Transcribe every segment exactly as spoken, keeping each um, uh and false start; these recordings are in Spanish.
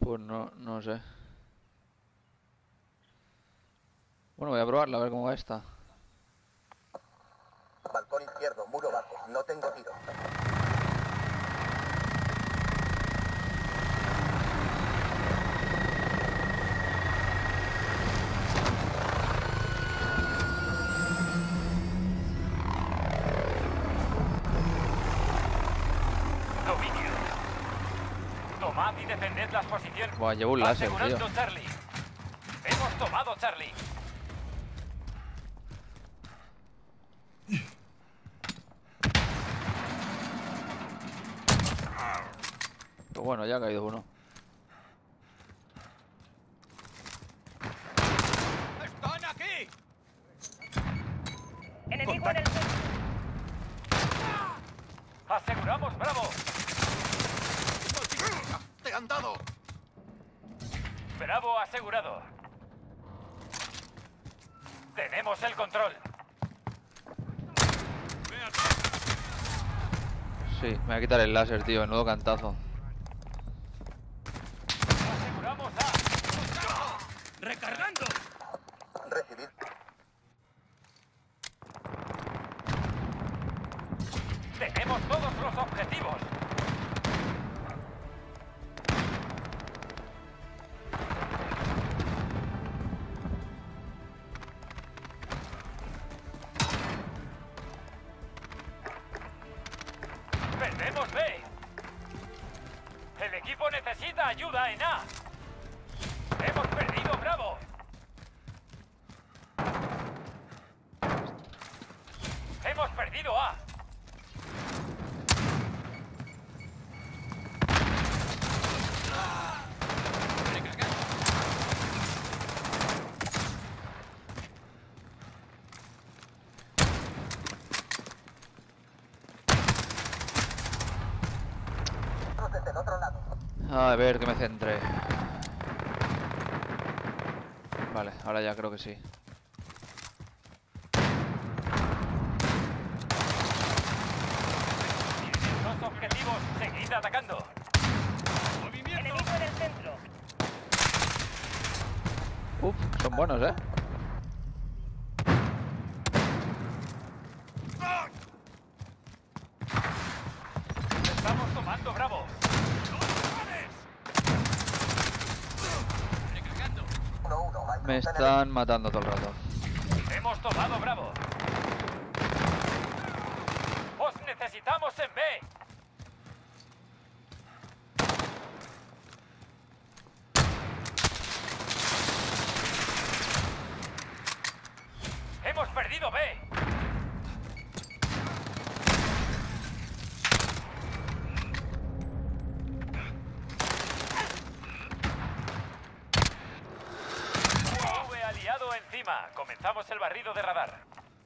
Pues no, no sé. Bueno, voy a probarla, a ver cómo va esta. Balcón izquierdo, muro bajo. No tengo tiro. Dominio. Tomad y defended las posiciones. Buah, llevo un láser, tío. Asegurando Charlie. Hemos tomado Charlie. Pero bueno, ya ha caído uno. ¡Están aquí! Enemigo en el centro. ¡Aseguramos Bravo! ¡Te han dado! Bravo asegurado. Tenemos el control. Sí, me voy a quitar el láser, tío. Menudo cantazo. Aseguramos A. ¡Recargando! Recibir. Tenemos todos los objetivos. Perdemos B. El equipo necesita ayuda en A. Hemos perdido Bravo. Hemos perdido A. Desde el otro lado. A ver, que me centre. Vale, ahora ya creo que sí. Dos objetivos. Seguid atacando. Enemigo en el centro. Uf, son buenos, ¿eh? Estamos tomando Bravo. uno uno. Hay Me cruce están matando todo el rato. Hemos tomado Bravo. Os necesitamos en B. Hemos perdido B. U A V aliado encima. Comenzamos el barrido de radar.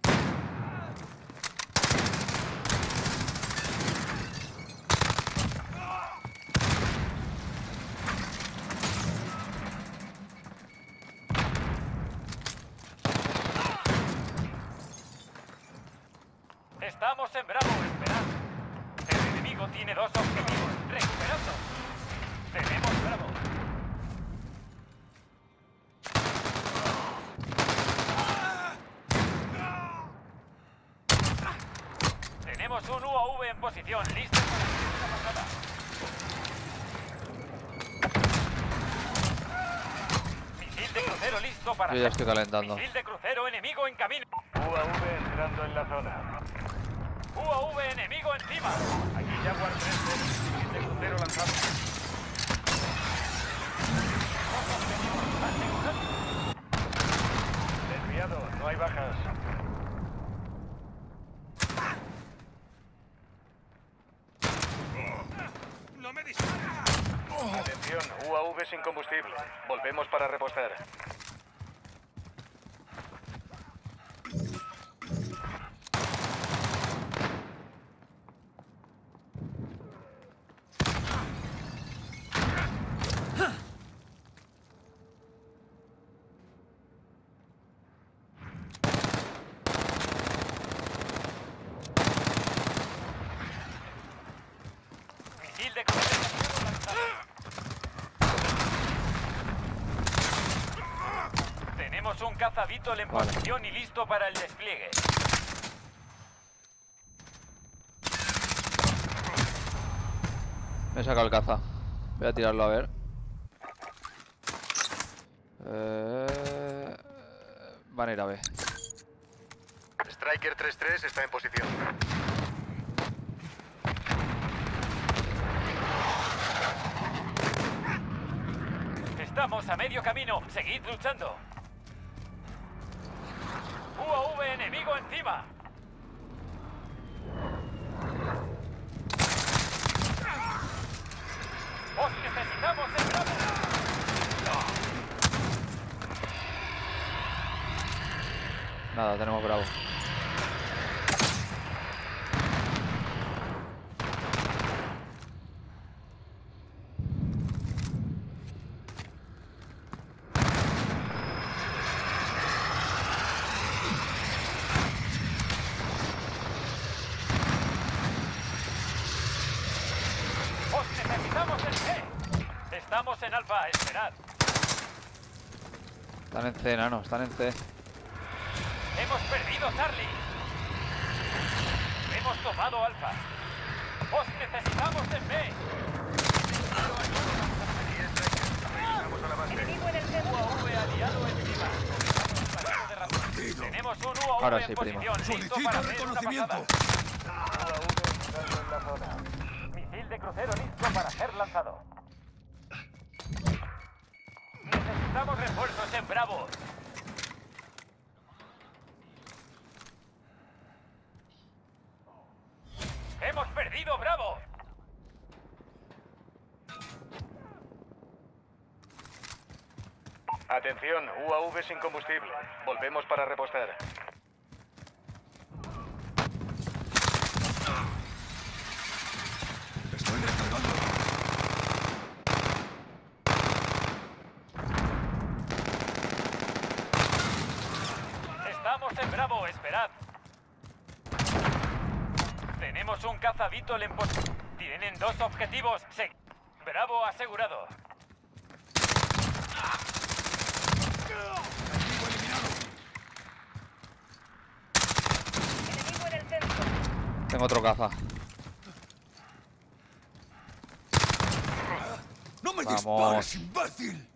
Estamos en Bravo, esperad. El enemigo tiene dos objetivos. Recuperando. Tenemos Bravo. Tenemos un U A V en posición, listo para la pasada. Misil de crucero listo para... Yo ya estoy calentando. Misil de crucero enemigo en camino. U A V entrando en la zona. U A V enemigo encima. Aquí Jaguar tres cero. Misil de crucero lanzado. Desviado, no hay bajas. ¡No me dispara! Atención, U A V sin combustible. Volvemos para repostar. Misil de crucero lanzado. Tenemos un caza Beetle en Vale. posición y listo para el despliegue. Me he sacado el caza. Voy a tirarlo a ver. Eh... Van a ir a B. Striker tres tres está en posición. Estamos a medio camino. Seguid luchando. U A V enemigo encima. ¡Os necesitamos en Bravo! Nada, tenemos Bravo. ¡Os necesitamos en C! Estamos en Alfa, esperad. Están en C, enano, están en C. Hemos perdido Charlie. Hemos tomado Alfa. Os necesitamos en B. Enemigo en el U centro. A V aliado encima. Estamos parando de razón. Tenemos un U A V Ahora en sí, primo. posición, listo para hacer una pasada. U A V entrando en la zona. Misil de crucero listo para ser lanzado. Necesitamos refuerzos en Bravo. ¡Hemos perdido Bravo! Atención, U A V sin combustible. Volvemos para repostar. Estoy recargando. Estamos en Bravo, esperad. Tenemos un caza Beetle en posición. Tienen dos objetivos. Se... Bravo asegurado. Enemigo en el centro. Tengo otro caza. ¡No me Vamos. dispares, imbécil!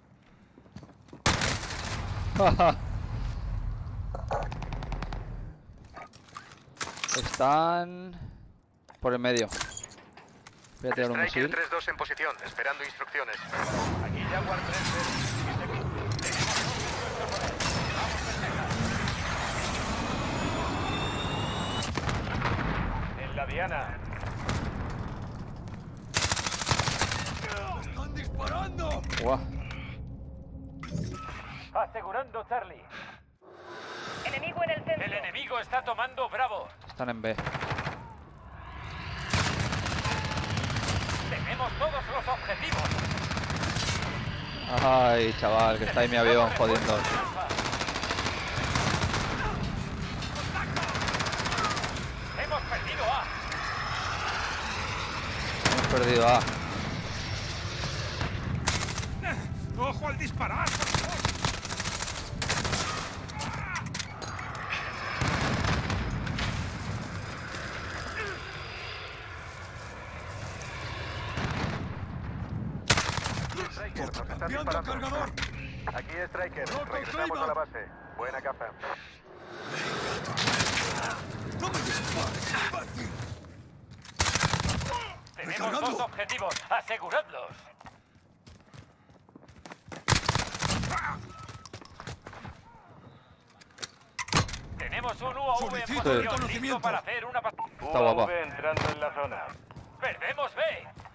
Están por el medio. Voy a tirar un Striker misil. tres dos en posición, esperando instrucciones. Aquí Jaguar tres cero. Tenemos un nuestro poder. Vamos a en la Diana. ¡Están disparando! Guau. Asegurando Charlie. Enemigo en el centro. El enemigo está tomando Bravo. Están en B. Tenemos todos los objetivos. Ay, chaval, que está ahí mi avión jodiendo. Hemos perdido A. Hemos perdido A. ¡Ojo al disparar! Striker, nos están ¡Cambiando disparando. cargador! Aquí Striker, Roto el regresamos clima. a la base. Buena caza. ¡No me dispares, imbécil! Tenemos Recargando. dos objetivos. Aseguradlos. Tenemos un U A V en Solicito posición, listo reconocimiento. para hacer una pasada. Está guapa. entrando en la zona. ¡Perdemos B!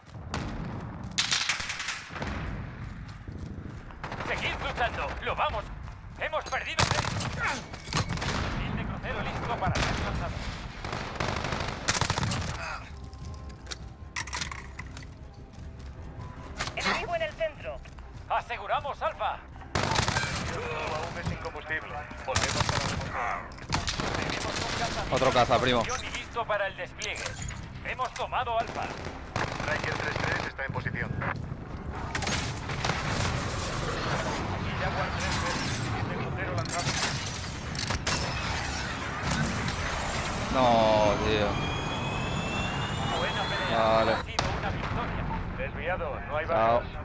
¡Seguid luchando! ¡Lo vamos! ¡Hemos perdido B! Misil de crucero listo para ser lanzado. Enemigo en el centro. ¡Aseguramos Alfa! U A V sin combustible. Volvemos para repostar. Tenemos un caza Otro caza, primo. y listo para el despliegue. Hemos tomado Alfa. Striker tres tres está en posición. Aquí Jaguar tres tres. Misil de crucero lanzado. No, tío. Buena pelea. Vale. Ha sido una victoria. Desviado, no hay Chao. bajas.